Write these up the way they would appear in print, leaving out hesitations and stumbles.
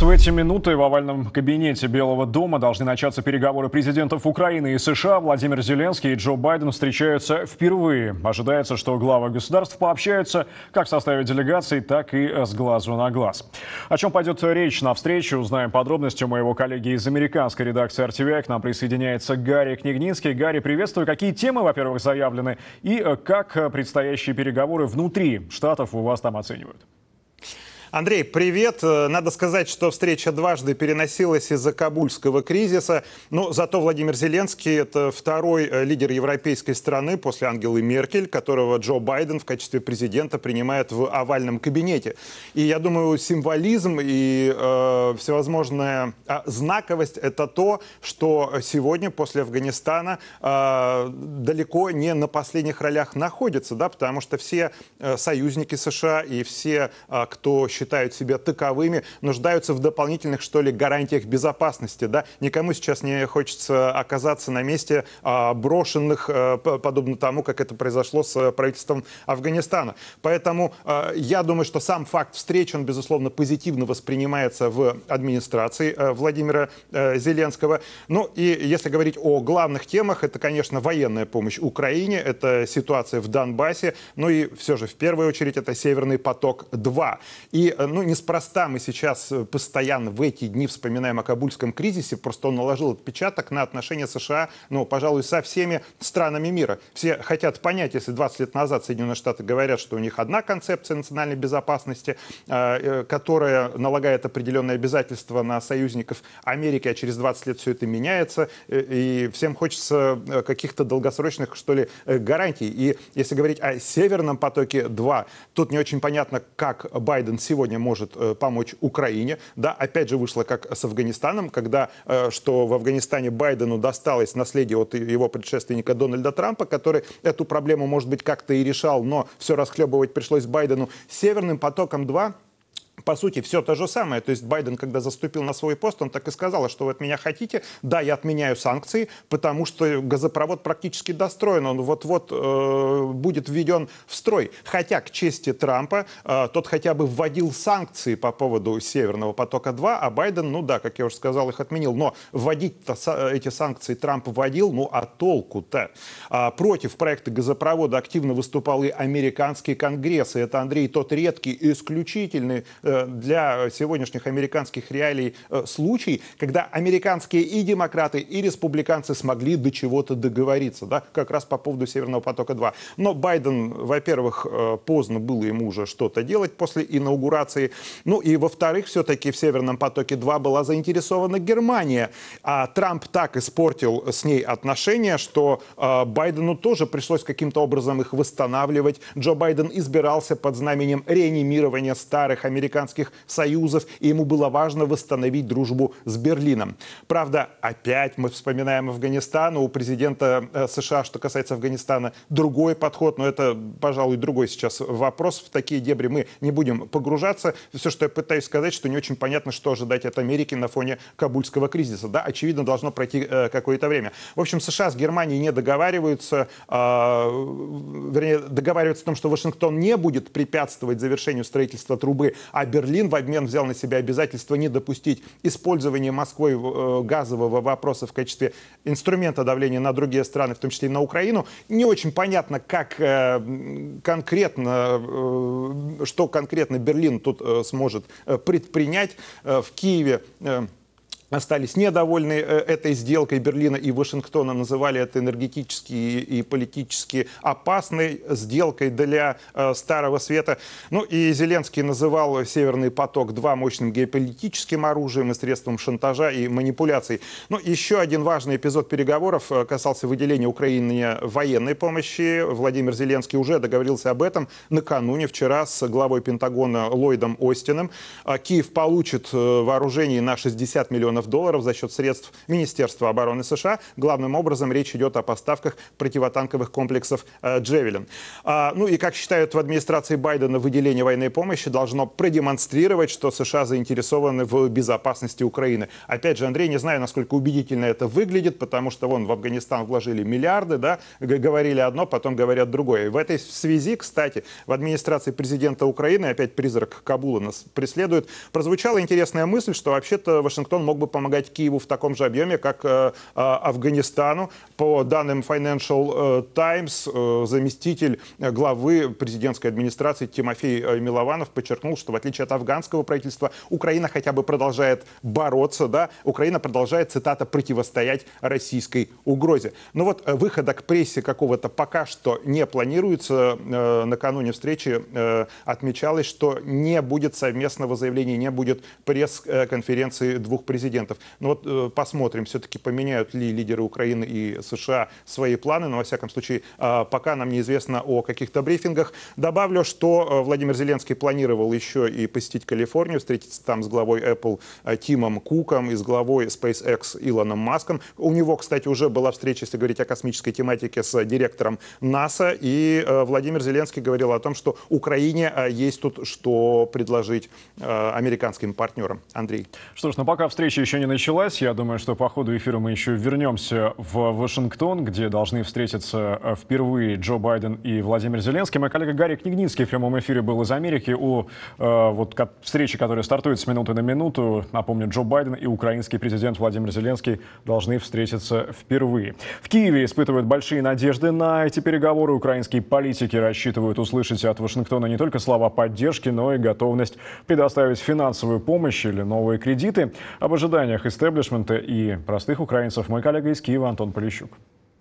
В эти минуты в овальном кабинете Белого дома должны начаться переговоры президентов Украины и США. Владимир Зеленский и Джо Байден встречаются впервые. Ожидается, что главы государств пообщаются как в составе делегаций, так и с глазу на глаз. О чем пойдет речь на встрече, узнаем подробности у моего коллеги из американской редакции RTVI. К нам присоединяется Гарри Княгнинский. Гарри, приветствую. Какие темы, во-первых, заявлены и как предстоящие переговоры внутри штатов у вас там оценивают? Андрей, привет. Надо сказать, что встреча дважды переносилась из-за кабульского кризиса. Но зато Владимир Зеленский – это второй лидер европейской страны после Ангелы Меркель, которого Джо Байден в качестве президента принимает в овальном кабинете. И я думаю, символизм и всевозможная знаковость – это то, что сегодня после Афганистана далеко не на последних ролях находится, да, потому что все союзники США и все, кто считают себя таковыми, нуждаются в дополнительных, что ли, гарантиях безопасности. Да? Никому сейчас не хочется оказаться на месте брошенных, подобно тому, как это произошло с правительством Афганистана. Поэтому я думаю, что сам факт встречи, он, безусловно, позитивно воспринимается в администрации Владимира Зеленского. Ну и если говорить о главных темах, это, конечно, военная помощь Украине, это ситуация в Донбассе, ну и все же, в первую очередь, это «Северный поток-2». И неспроста мы сейчас постоянно в эти дни вспоминаем о кабульском кризисе, просто он наложил отпечаток на отношения США, пожалуй, со всеми странами мира. Все хотят понять, если 20 лет назад Соединенные Штаты говорят, что у них одна концепция национальной безопасности, которая налагает определенные обязательства на союзников Америки, а через 20 лет все это меняется, и всем хочется каких-то долгосрочных, что ли, гарантий. И если говорить о «Северном потоке-2», тут не очень понятно, как Байден сегодня может помочь Украине. Да, опять же вышло как с Афганистаном, когда что в Афганистане Байдену досталось наследие от его предшественника Дональда Трампа, который эту проблему, может быть, как-то и решал, но все расхлебывать пришлось Байдену. С «Северным потоком-2» по сути, все то же самое. То есть Байден, когда заступил на свой пост, он так и сказал, что вы от меня хотите. Да, я отменяю санкции, потому что газопровод практически достроен. Он вот-вот будет введен в строй. Хотя, к чести Трампа, тот хотя бы вводил санкции по поводу «Северного потока-2», а Байден, как я уже сказал, их отменил. Но вводить-то эти санкции Трамп вводил, а толку-то? Против проекта газопровода активно выступал и американский конгресс. И это, Андрей, тот редкий и исключительный для сегодняшних американских реалий случай, когда американские и демократы, и республиканцы смогли до чего-то договориться, да, как раз по поводу «Северного потока-2». Но Байден, во-первых, поздно было ему уже что-то делать после инаугурации, и, во-вторых, все-таки в «Северном потоке-2» была заинтересована Германия, а Трамп так испортил с ней отношения, что Байдену тоже пришлось каким-то образом их восстанавливать. Джо Байден избирался под знаменем реанимирования старых американских союзов, и ему было важно восстановить дружбу с Берлином. Правда, опять мы вспоминаем Афганистан. У президента США, что касается Афганистана, другой подход, но это, пожалуй, другой сейчас вопрос. В такие дебри мы не будем погружаться. Все, что я пытаюсь сказать, что не очень понятно, что ожидать от Америки на фоне кабульского кризиса. Да, очевидно, должно пройти какое-то время. В общем, США с Германией не договариваются, вернее, договариваются о том, что Вашингтон не будет препятствовать завершению строительства трубы, а Берлин в обмен взял на себя обязательство не допустить использования Москвой газового вопроса в качестве инструмента давления на другие страны, в том числе и на Украину. Не очень понятно, как конкретно, что конкретно Берлин тут сможет предпринять. В Киеве остались недовольны этой сделкой. Берлина и Вашингтона называли это энергетически и политически опасной сделкой для Старого Света. И Зеленский называл «Северный поток-2» мощным геополитическим оружием и средством шантажа и манипуляций. Еще один важный эпизод переговоров касался выделения Украине военной помощи. Владимир Зеленский уже договорился об этом накануне, вчера, с главой Пентагона Ллойдом Остином. Киев получит вооружение на $60 миллионов миллионов долларов за счет средств Министерства обороны США. Главным образом речь идет о поставках противотанковых комплексов «Джевелин». Ну и, как считают в администрации Байдена, выделение военной помощи должно продемонстрировать, что США заинтересованы в безопасности Украины. Опять же, Андрей, не знаю, насколько убедительно это выглядит, потому что вон в Афганистан вложили миллиарды, да, говорили одно, потом говорят другое. И в этой связи, кстати, в администрации президента Украины, опять призрак Кабула нас преследует, прозвучала интересная мысль, что вообще-то Вашингтон мог бы помогать Киеву в таком же объеме, как Афганистану. По данным Financial Times, заместитель главы президентской администрации Тимофей Милованов подчеркнул, что в отличие от афганского правительства, Украина хотя бы продолжает бороться, да, Украина продолжает, цитата, противостоять российской угрозе. Но вот выхода к прессе какого-то пока что не планируется. Накануне встречи отмечалось, что не будет совместного заявления, не будет пресс-конференции двух президентов. Но вот посмотрим, все-таки поменяют ли лидеры Украины и США свои планы. Но, во всяком случае, пока нам неизвестно о каких-то брифингах. Добавлю, что Владимир Зеленский планировал еще и посетить Калифорнию, встретиться там с главой Apple Тимом Куком и с главой SpaceX Илоном Маском. У него, кстати, уже была встреча, если говорить о космической тематике, с директором НАСА. И Владимир Зеленский говорил о том, что Украине есть тут что предложить американским партнерам. Андрей. Что ж, но пока встреча еще не началась, я думаю, что по ходу эфира мы еще вернемся в Вашингтон, где должны встретиться впервые Джо Байден и Владимир Зеленский. Мой коллега Гарри Княгницкий в прямом эфире был из Америки у встречи, которая стартует с минуты на минуту. Напомню, Джо Байден и украинский президент Владимир Зеленский должны встретиться впервые. В Киеве испытывают большие надежды на эти переговоры. Украинские политики рассчитывают услышать от Вашингтона не только слова поддержки, но и готовность предоставить финансовую помощь или новые кредиты. Об ожиданиях истеблишмента и простых украинцев мой коллега из Киева Антон Полищук.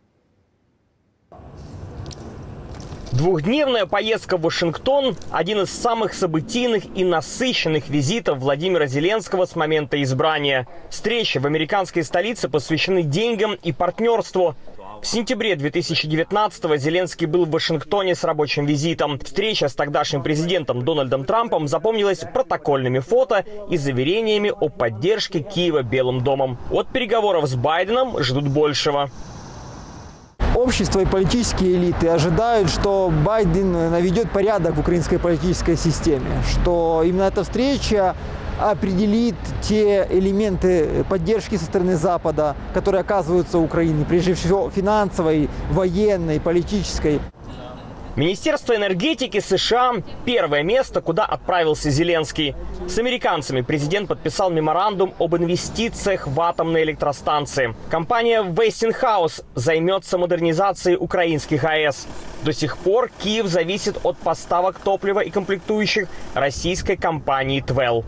Двухдневная поездка в Вашингтон – один из самых событийных и насыщенных визитов Владимира Зеленского с момента избрания. Встречи в американской столице посвящены деньгам и партнерству. В сентябре 2019-го Зеленский был в Вашингтоне с рабочим визитом. Встреча с тогдашним президентом Дональдом Трампом запомнилась протокольными фото и заверениями о поддержке Киева Белым домом. От переговоров с Байденом ждут большего. Общество и политические элиты ожидают, что Байден наведет порядок в украинской политической системе, что именно эта встреча определит те элементы поддержки со стороны Запада, которые оказываются Украине, прежде всего финансовой, военной, политической. Министерство энергетики США – первое место, куда отправился Зеленский. С американцами президент подписал меморандум об инвестициях в атомные электростанции. Компания Westinghouse займется модернизацией украинских АЭС. До сих пор Киев зависит от поставок топлива и комплектующих российской компании Twell.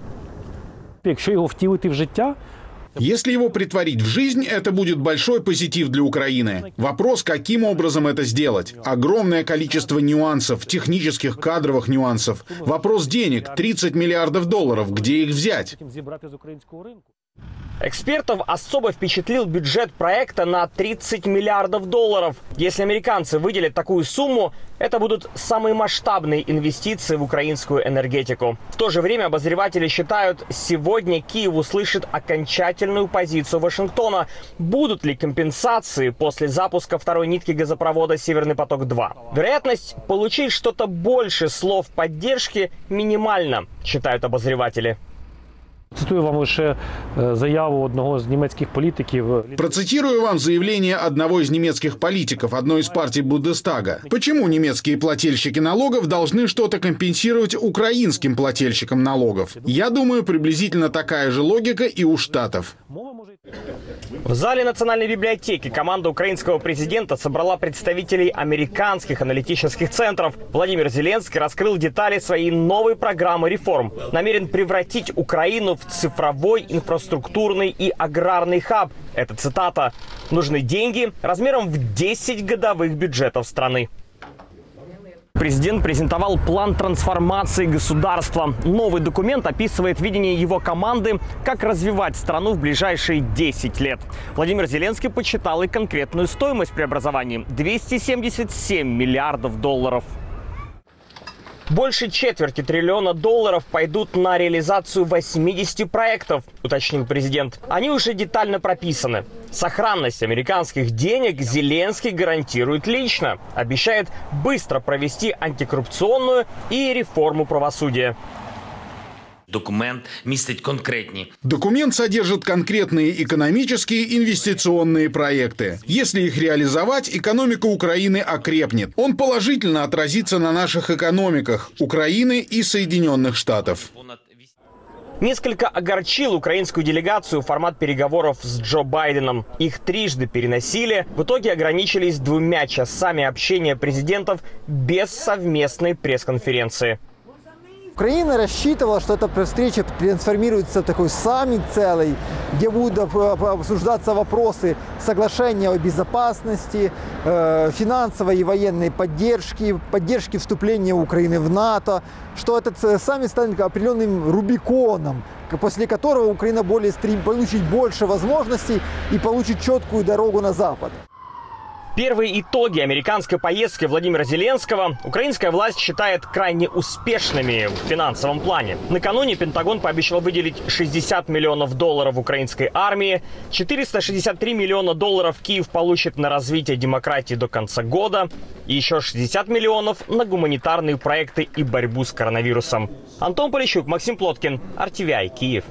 Якщо його втілити в життя, если его притворить в жизнь, это будет большой позитив для Украины. Вопрос, каким образом это сделать. Огромное количество нюансов, технических, кадровых нюансов. Вопрос денег, 30 миллиардов долларов, где их взять? зібрати з українського ринку. Экспертов особо впечатлил бюджет проекта на 30 миллиардов долларов. Если американцы выделят такую сумму, это будут самые масштабные инвестиции в украинскую энергетику. В то же время обозреватели считают, сегодня Киев услышит окончательную позицию Вашингтона. Будут ли компенсации после запуска второй нитки газопровода «Северный поток-2»? Вероятность получить что-то больше слов поддержки минимальна, считают обозреватели. Цитую вам лише заяву одного з німецьких політиків. Процитирую вам заявление одного из немецких политиков, одной из партий Бундестага. Почему немецкие плательщики налогов должны что-то компенсировать украинским плательщикам налогов? Я думаю, приблизительно такая же логика и у Штатов. В зале Национальной библиотеки команда украинского президента собрала представителей американских аналитических центров. Владимир Зеленский раскрыл детали своей новой программы реформ. Намерен превратить Украину в цифровой, инфраструктурный и аграрный хаб. Это цитата. Нужны деньги размером в 10 годовых бюджетов страны. Президент презентовал план трансформации государства. Новый документ описывает видение его команды, как развивать страну в ближайшие 10 лет. Владимир Зеленский подсчитал и конкретную стоимость преобразований – 277 миллиардов долларов. Больше четверти триллиона долларов пойдут на реализацию 80 проектов, уточнил президент. Они уже детально прописаны. Сохранность американских денег Зеленский гарантирует лично. Обещает быстро провести антикоррупционную и реформу правосудия. Документ містить конкретні. Документ содержит конкретные экономические инвестиционные проекты. Если их реализовать, экономика Украины окрепнет. Он положительно отразится на наших экономиках Украины и Соединенных Штатов. Несколько огорчил украинскую делегацию формат переговоров с Джо Байденом. Их трижды переносили. В итоге ограничились 2 часами общения президентов без совместной пресс-конференции. Украина рассчитывала, что эта встреча трансформируется в такой саммит целый, где будут обсуждаться вопросы соглашения о безопасности, финансовой и военной поддержки вступления Украины в НАТО, что этот саммит станет определенным рубиконом, после которого Украина получит больше возможностей и получит четкую дорогу на Запад. Первые итоги американской поездки Владимира Зеленского украинская власть считает крайне успешными в финансовом плане. Накануне Пентагон пообещал выделить $60 миллионов украинской армии, 463 миллиона долларов Киев получит на развитие демократии до конца года и еще 60 миллионов на гуманитарные проекты и борьбу с коронавирусом. Антон Полищук, Максим Плоткин, RTVI, Киев.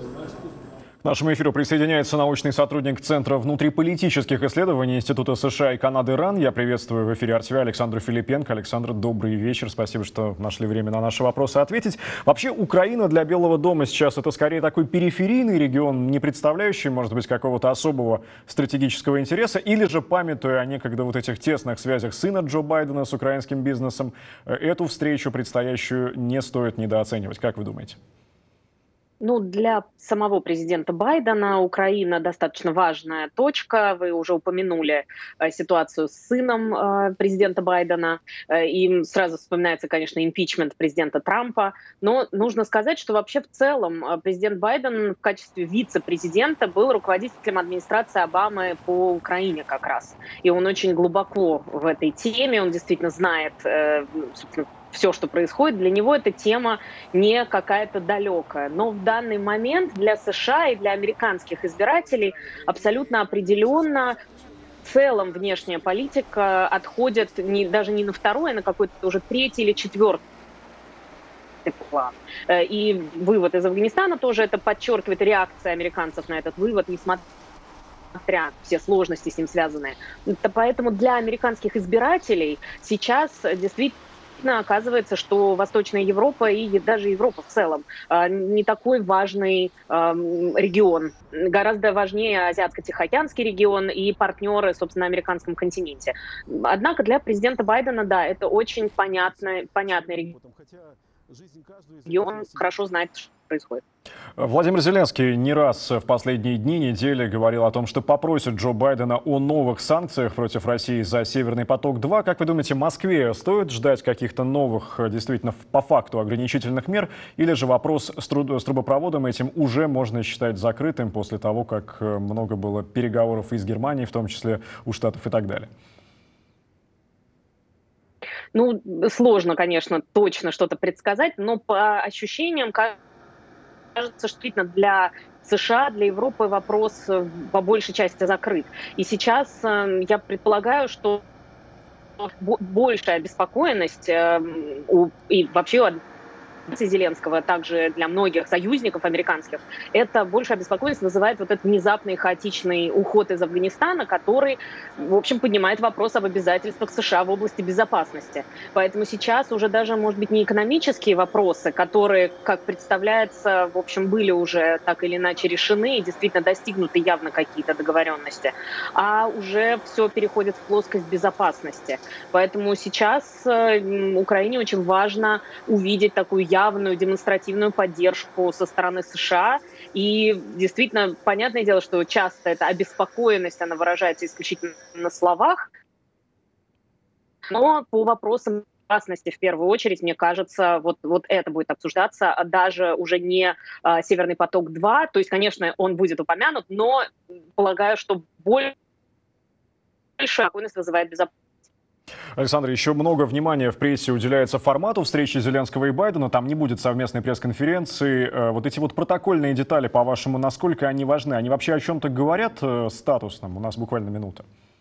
К нашему эфиру присоединяется научный сотрудник Центра внутриполитических исследований Института США и Канады РАН. Я приветствую в эфире RTVI Александру Филипенко. Александр, добрый вечер. Спасибо, что нашли время на наши вопросы ответить. Вообще, Украина для Белого дома сейчас это скорее такой периферийный регион, не представляющий, может быть, какого-то особого стратегического интереса, или же, памятуя о некогда вот этих тесных связях сына Джо Байдена с украинским бизнесом, эту встречу предстоящую не стоит недооценивать. Как вы думаете? Ну, для самого президента Байдена Украина достаточно важная точка. Вы уже упомянули ситуацию с сыном президента Байдена. И сразу вспоминается, конечно, импичмент президента Трампа. Но нужно сказать, что вообще в целом президент Байден в качестве вице-президента был руководителем администрации Обамы по Украине как раз. И он очень глубоко в этой теме. Он действительно знает, собственно, все, что происходит, для него эта тема не какая-то далекая. Но в данный момент для США и для американских избирателей абсолютно определенно в целом внешняя политика отходит даже не на второй, а на какой-то уже третий или четвертый план. И вывод из Афганистана тоже это подчеркивает, реакция американцев на этот вывод, несмотря на все сложности с ним связанные. Поэтому для американских избирателей сейчас действительно оказывается, что Восточная Европа и даже Европа в целом не такой важный регион. Гораздо важнее Азиатско-Тихоокеанский регион и партнеры, собственно, на американском континенте. Однако для президента Байдена, да, это очень понятный регион, хорошо знает, что происходит. Владимир Зеленский не раз в последние дни, недели говорил о том, что попросит Джо Байдена о новых санкциях против России за «Северный поток-2». Как вы думаете, Москве стоит ждать каких-то новых, действительно, по факту ограничительных мер? Или же вопрос с трубопроводом этим уже можно считать закрытым после того, как много было переговоров и с Германией, в том числе у Штатов и так далее? Ну, сложно, конечно, точно что-то предсказать, но по ощущениям кажется, что действительно для США, для Европы вопрос по большей части закрыт. И сейчас я предполагаю, что большая обеспокоенность и вообще Зеленского, также для многих союзников американских, это большая обеспокоенность вызывает вот этот внезапный хаотичный уход из Афганистана, который, в общем, поднимает вопрос об обязательствах США в области безопасности. Поэтому сейчас уже даже, может быть, не экономические вопросы, которые, как представляется, в общем, были уже так или иначе решены и действительно достигнуты явно какие-то договоренности, а уже все переходит в плоскость безопасности. Поэтому сейчас Украине очень важно увидеть такую явную демонстративную поддержку со стороны США. И действительно, понятное дело, что часто эта обеспокоенность, она выражается исключительно на словах. Но по вопросам безопасности, в первую очередь, мне кажется, вот это будет обсуждаться, даже уже не «Северный поток-2». То есть, конечно, он будет упомянут, но полагаю, что больше спокойность вызывает безопасность. Александр, еще много внимания в прессе уделяется формату встречи Зеленского и Байдена. Там не будет совместной пресс-конференции. Вот эти вот протокольные детали, по-вашему, насколько они важны? Они вообще о чем-то говорят статусном? У нас буквально минута.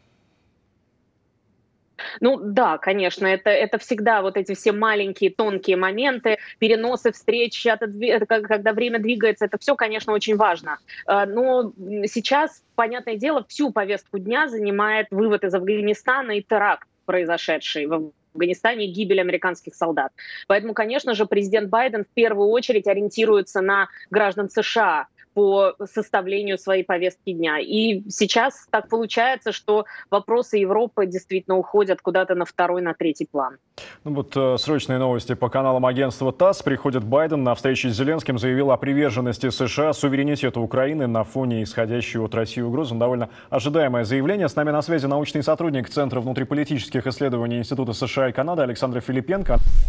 Ну да, конечно, это всегда вот эти все маленькие тонкие моменты, переносы встреч, когда время двигается, это все, конечно, очень важно. Но сейчас, понятное дело, всю повестку дня занимает вывод из Афганистана и теракт, произошедший в Афганистане, гибель американских солдат. Поэтому, конечно же, президент Байден в первую очередь ориентируется на граждан США по составлению своей повестки дня. И сейчас так получается, что вопросы Европы действительно уходят куда-то на второй, на третий план. Ну вот срочные новости по каналам агентства ТАСС. Приходит Байден на встрече с Зеленским, заявил о приверженности США суверенитету Украины на фоне исходящей от России угрозы. Довольно ожидаемое заявление. С нами на связи научный сотрудник Центра внутриполитических исследований Института США и Канады Александр Филипенко.